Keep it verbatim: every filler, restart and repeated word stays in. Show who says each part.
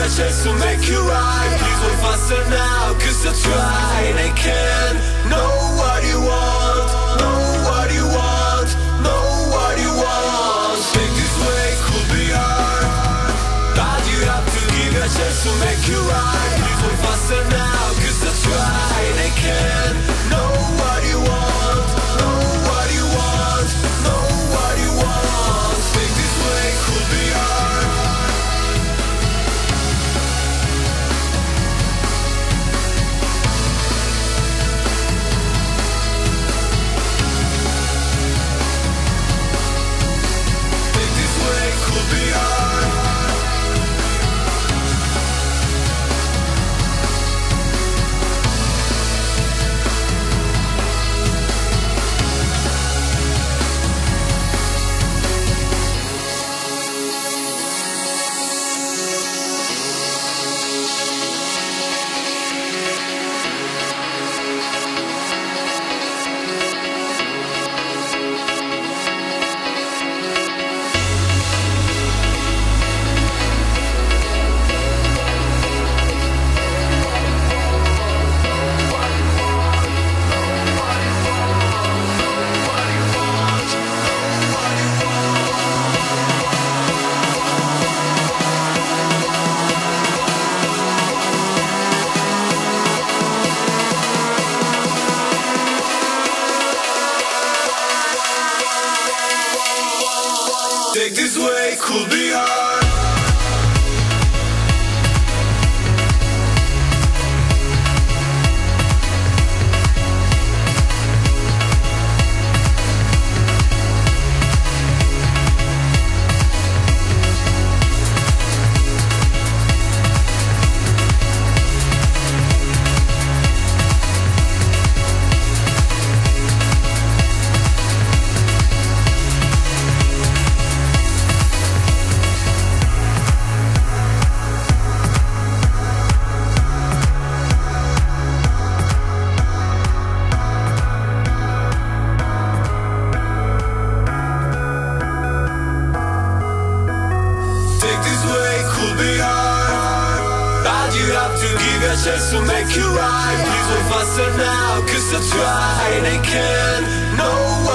Speaker 1: chance to make you right. Please move faster now, cause I try and I can. Know what you want, know what you want, know what you want. Think this way could be hard, but you have to give a chance to make you right. Please move faster now, cause I try and I can. Know what you want, know what you want, know what you want. Think this way could be hard. Think this way could be hard. Take this way could be hard. Chance to make you right. Please move faster now, cause I try and I can. No